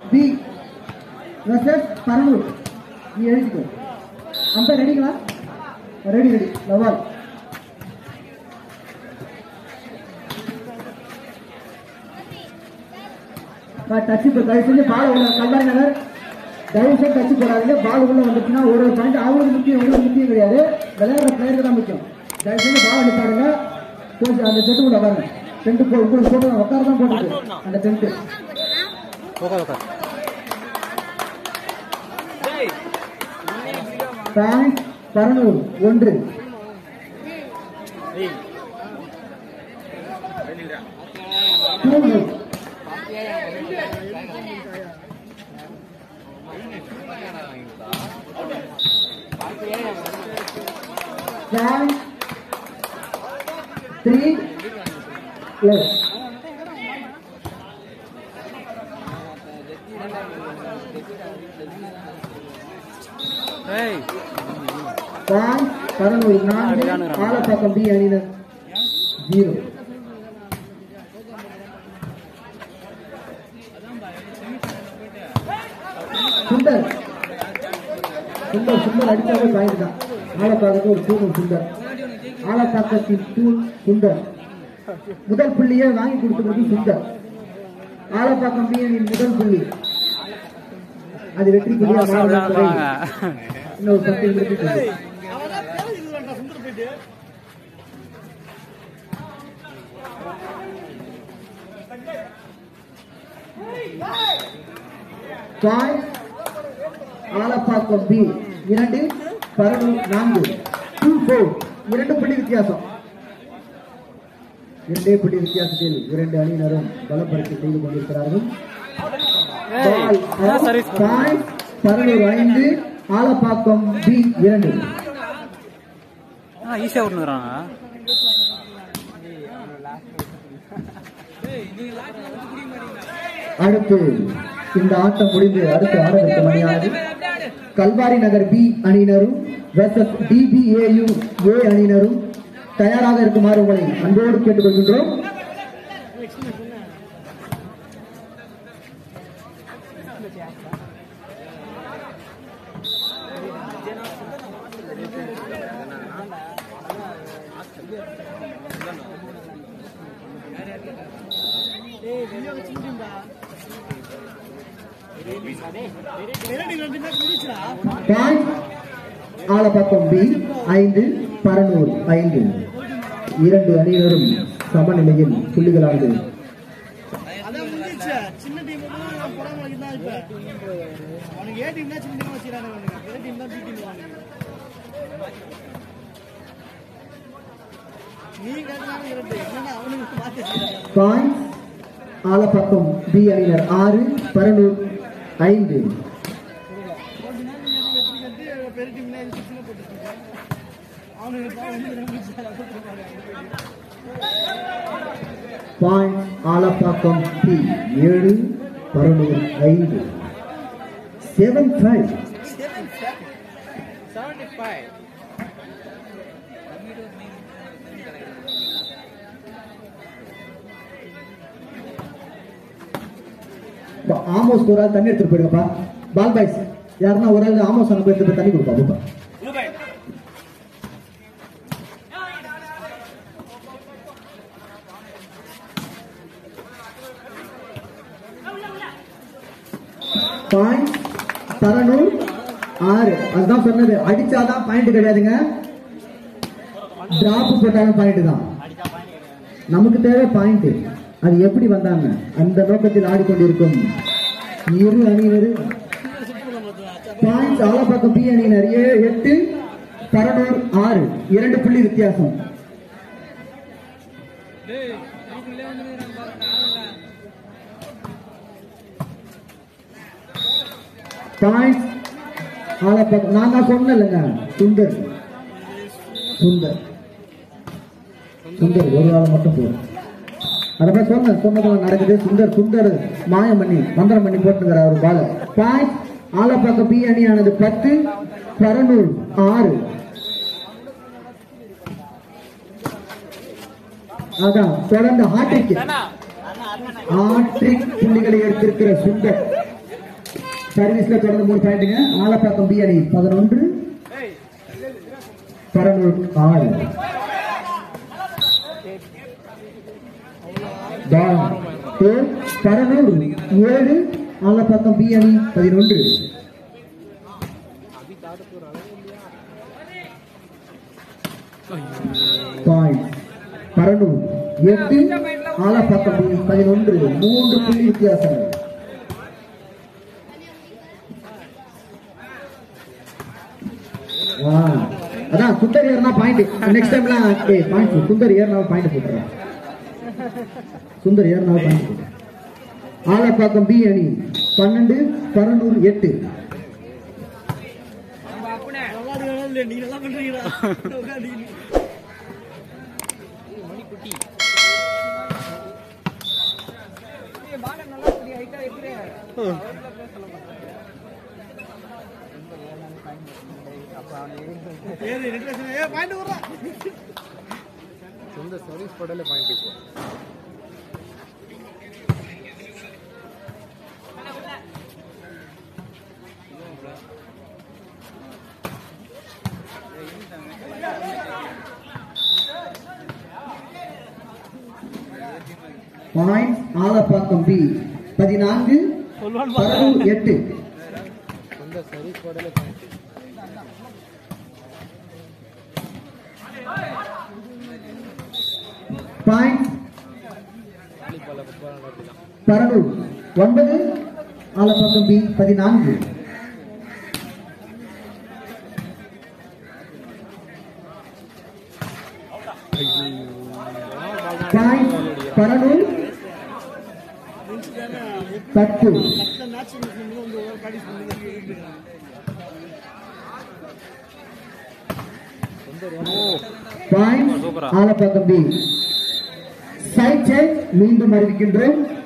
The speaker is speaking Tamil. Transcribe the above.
B versus Paranur. நீ எழுதிக்கோ. அந்த ரெடிங்களா? ரெடி லவால். டச் தயவு செஞ்சு பால் உள்ள கல்வாரி நகர் தயவு செஞ்சு டச் போடாதீங்க. பால் உள்ள வந்துச்சுன்னா ஒரு பாயிண்ட் அவங்களுக்கு முக்கியம், உங்களுக்கு முக்கியம் கிடையாது. விளையாடுற பிளேயருக்கு தான் முக்கியம். தயவு செஞ்சு பால் அடிப்பாருங்க. கொஞ்சம் அந்த செட்டு கூட பாருங்க. டென்ட் உங்களுக்கு போட்டு உட்கார தான் போட்டுருக்கு அந்த tent. Point Paranur 1. Point 3 plus. Point Paranur 4. Alappakkam B அணியினர் 0. சுந்தர் அடித்தாவே பாயிண்ட் தான். ஆலப்பாக்கத்துக்கு ஒரு தூண் சுந்தர். ஆலப்பாக்கத்தின் தூண் சுந்தர். முதல் புள்ளியை வாங்கி கொடுத்தது சுந்தர். ஆலப்பாக்கம் பி அணியின் முதல் புள்ளி அது வெற்றி புள்ளியா இன்னொரு 10 நிமிடத்துக்கு. ஆலப்பாக்கம் பி 2 பரனூர் 4. 2-4 2 புள்ளி வித்தியாசம். 2 புள்ளி வித்தியாசத்தில் 2 அணியினரும் பலப்பரிசு செய்து கொண்டிருக்கிறார்கள். பரனூர் 5 ஆலப்பாக்கம் பி 2. ஈஸியா விட்டுறாங்க. அடுத்து இந்த ஆட்டம் முடிந்து அடுத்து ஆடவிற்கு மணியானது. கல்வாரி நகர் பி அணியினரும் வெர்சஸ் டிபிஏயு ஏ அணியினரும் தயாராக இருக்குமாறு உங்களை அன்போடு கேட்டுக்கொள்கின்றோம். ஆலப்பாக்கம் பி 5 பரனூர் 5. 2 அணியினரும் சமநிலையில் புள்ளிகளானது. ஆலப்பாக்கம் பி அணியினர் 6 Paranur 5. Point Alappakkam B 7 Paranur 5. 7-5. Amos ஒரு ஆள் தண்ணி எடுத்துட்டு போயிடுங்கப்பா. பால் பாய்ஸ் யாருன்னா ஒரு ஆள் ஆமோஸ் அனுப்பி எடுத்து தண்ணி கொடுப்பா. பாயிண்ட் பரனூர் 6. அதுதான் சொன்னது, அடிச்சாதான் பாயிண்ட் கிடையாதுங்க, டிராப் போட்டாலும் பாயிண்ட் தான். நமக்கு தேவை பாயிண்ட். அது எப்படி வந்தாங்க அந்த நோக்கத்தில் ஆடிக்கொண்டிருக்கும் இரு அணியினர். பாயிண்ட் ஆலப்பாக்கம் பி அணியினர் 8 பரனூர் 6. 2 புள்ளி வித்தியாசம். பாயிண்ட் ஆலப்பாக்கம் நான் தான் சொன்னேன்லங்க, சுந்தர் ஒரு ஆள் மட்டும் போதும். அதான் சொன்னதெல்லாம் நடக்குது. சுந்தர் மாயம் பண்ணி மந்திரம் பண்ணி போட்டுங்கிற ஒரு பால். பாயிண்ட் ஆலப்பாக்கம் பி அணியானது 10 பரனூர் 6. அதான் தொடர்ந்து ஹாட்ரிக் புள்ளிகளை எடுத்திருக்கிற சுந்தர். சர்வீஸ்ல தொடர்ந்து 3 பாயிண்ட்ங்க. ஆலப்பாக்கம் பி அணி 11 பரனூர் 6. பரனூர் 7 ஆலப்பாக்கம் பி அணி 11. பரனூர் 8 ஆலப்பாக்கம் பி 11. 3 புள்ளி வித்தியாசம். அதான் சுந்தர் ஏர்னா பாயிண்ட். நெக்ஸ்ட் டைம்லாம் பாயிண்ட் சுந்தர் ஏர்னா பாயிண்ட் போட்டுறேன். சுந்தர் ஏர்னா பாயிண்ட் போட்டுறேன். ஆலப்பாக்கம் பி அணி 12 பரனூர் 8. सर्विस पड़े point point Alappakkam B 14 Paranur 8. Service पड़े point Paranur 9 Alappakkam B 14. Point Paranur 10. Point Alappakkam B. Side check மீண்டும் அறிவிக்கின்றோம்.